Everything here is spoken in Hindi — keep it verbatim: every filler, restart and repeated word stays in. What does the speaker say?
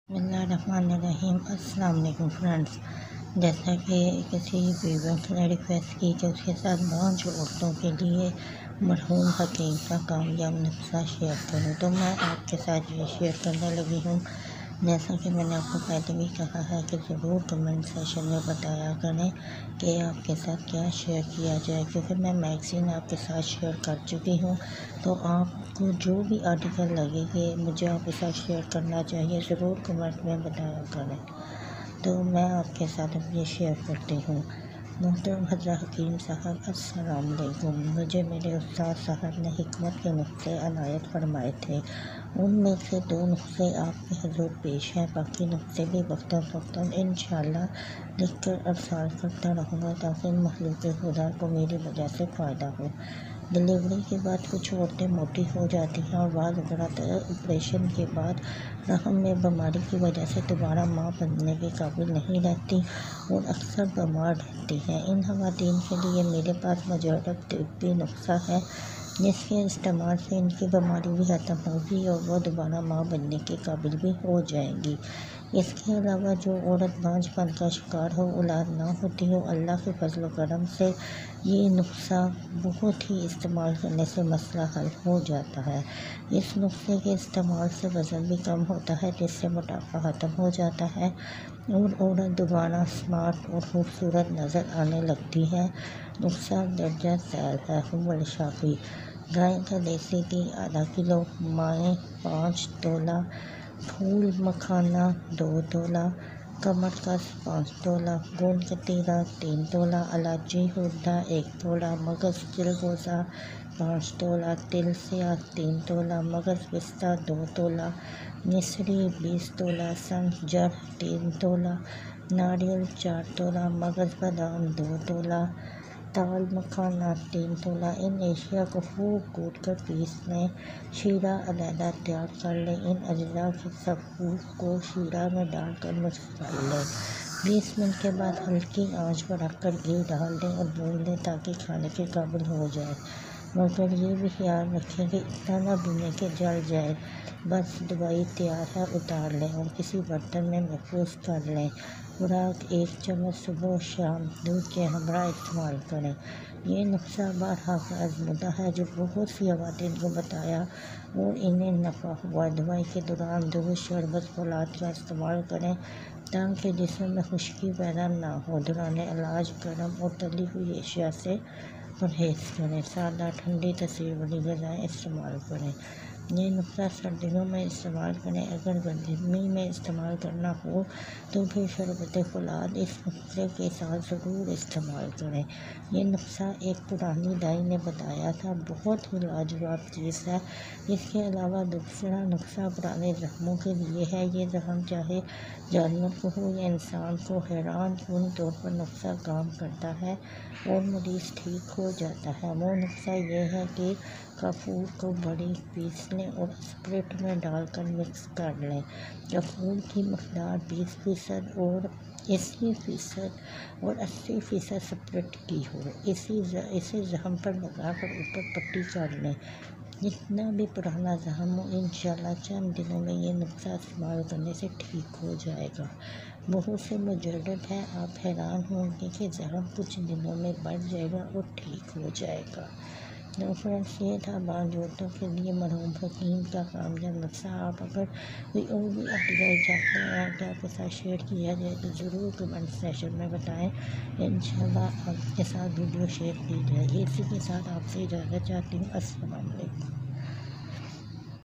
बिस्मिल्लाहिर्रहमानिर्रहीम। अस्सलाम वालेकुम फ्रेंड्स। जैसा कि किसी व्यूअर्स ने रिक्वेस्ट की कि उसके साथ पाँच औरतों के लिए मरहूम हकीम का कामयाब नुस्खा शेयर करूं, तो मैं आपके साथ ये शेयर करने लगी हूं। जैसा कि मैंने आपको पहले भी कहा है कि ज़रूर कमेंट सेशन में बताया करें कि आपके साथ क्या शेयर किया जाए, क्योंकि मैं मैगज़ीन आपके साथ शेयर कर चुकी हूँ। तो आपको जो भी आर्टिकल लगे कि मुझे आपके साथ शेयर करना चाहिए, ज़रूर कमेंट में बताया करें। तो मैं आपके साथ अब ये शेयर करती हूँ। मोहतरम हज़रत हकीम साहब, अस्सलाम वालेकुम। मुझे मेरे उस्ताद साहब ने हिकमत के नुस्खे अनायत फरमाए थे। उनमें से दो नुस्खे आपके हुज़ूर पेश हैं। बाकी नुस्खे भी वक्तन फ़ौक़्तन इंशाअल्लाह लिख कर अरसाल करता रहूँगा, ताकि मखलूक़ खुदा को मेरी वजह से फ़ायदा हो। डिलीवरी के बाद कुछ औरतें मोटी हो जाती हैं और बाद ऑपरेशन के बाद रहम में बीमारी की वजह से दोबारा माँ बनने के काबिल नहीं रहती और अक्सर बीमार रहती हैं। इन ख़वातीन के लिए मेरे पास मुजर्रब तिब्बी नुस्खा है, जिसके इस्तेमाल से इनकी बीमारी भी ख़त्म होगी और वह दोबारा माँ बनने के काबिल भी हो जाएंगी। इसके अलावा जो औरत बांझपन का शिकार हो, औलाद ना होती हो, अल्लाह के फजल व करम से ये नुस्खा बहुत ही इस्तेमाल करने से मसला हल हो जाता है। इस नुस्खे के इस्तेमाल से वज़न भी कम होता है, जिससे मोटापा ख़त्म हो जाता है और औरत दोबारा स्मार्ट और खूबसूरत नज़र आने लगती है। नुस्खा दर्जा सैल है। हुम्मुल शाफ़ी। गाय का देसी घी आधा किलो, माएँ पाँच तोला, फूल मखाना दो तोला, कमरकस पाँच तोला, गोंद कतीरा तीन तोला, इलायची हुड्डा एक तोला, मगज़ चिलगोज़ा पाँच तोला, तिल स्याह तीन तोला, मगज़ पिस्ता दो तोला, मिश्री बीस तोला, संग जड़ तीन तोला, नारियल चार तोला, मगज़ बादाम दो तोला, ताल मखाना तीन तोला। इन एशिया को खूब कूट कर पीस लें। शीरा अलहदा तैयार कर लें। इन अज्जा के सबूत को शीरा में डालकर मिक्स कर लें। बीस मिनट के बाद हल्की आंच पर रखकर घी डाल दें और भून लें, ताकि खाने के काबिल हो जाए। मगर ये भी ख्याल रखें कि इतना ना भूनें कि जल जाए। बस दवाई तैयार है, उतार लें और किसी बर्तन में महफूज कर लें। खुराक एक चम्मच सुबह और शाम दूध के हमरा इस्तेमाल करें। ये नुस्खा बारहा आज़मुदा है, जो बहुत सी ख़वातीन को बताया और इन्हें नफ़ा हुआ। दवाई के दौरान दूध, शरबत, फौलाद का इस्तेमाल करें, ताकि जिस्म में खुश्की पैदा ना हो। दौरान इलाज गर्म और तली हुई अशिया से परहेज़ करें। सादा ठंडी तासीर वाली ग़िज़ाएँ इस्तेमाल करें। ये नुस्खा सर्दियों में इस्तेमाल करें। अगर गर्मी में इस्तेमाल करना हो तो फिर शरबत फौलाद इस नुस्खे के साथ ज़रूर इस्तेमाल करें। ये नुस्खा एक पुरानी दाई ने बताया था, बहुत ही लाजवाब चीज़ है। इसके अलावा दूसरा नुस्खा पुराने ज़ख्मों के लिए है। ये ज़ख्म चाहे जानवर को हो या इंसान को, हैरान कुन तौर पर नुस्खा काम करता है और मरीज़ ठीक हो जाता है। वो नुस्खा ये है कि कपूर को बड़ी पीस लें और स्प्रिट में डालकर मिक्स कर लें। कपूर की मकदार बीस फ़ीसद और अस्सी फ़ीसद और अस्सी फ़ीसद स्प्रिट की हो। इसी इसे ज़ख्म पर लगाकर ऊपर पट्टी कर लें। जितना भी पुराना ज़ख्म हो, इंशाअल्लाह चंद दिनों में ये नुस्खा इस्तेमाल करने से ठीक हो जाएगा। बहुत से मुजर्रब है, आप हैरान होंगे कि ज़ख्म कुछ दिनों में बढ़ जाएगा और ठीक हो जाएगा। तो फ्रेंड्स, ये था बांझ औरतों के लिए मरहूम हकीम का कामयाब नुस्खा। आप अगर कोई और भी आर्टिकल चाहते हैं कि आपके साथ शेयर किया जाए, तो ज़रूर कमेंट सेशन में बताएं। इंशाअल्लाह आपके साथ वीडियो शेयर की जाएगी। इसी के साथ आपसे इजाज़त चाहती हूँ। अस्सलाम वालेकुम।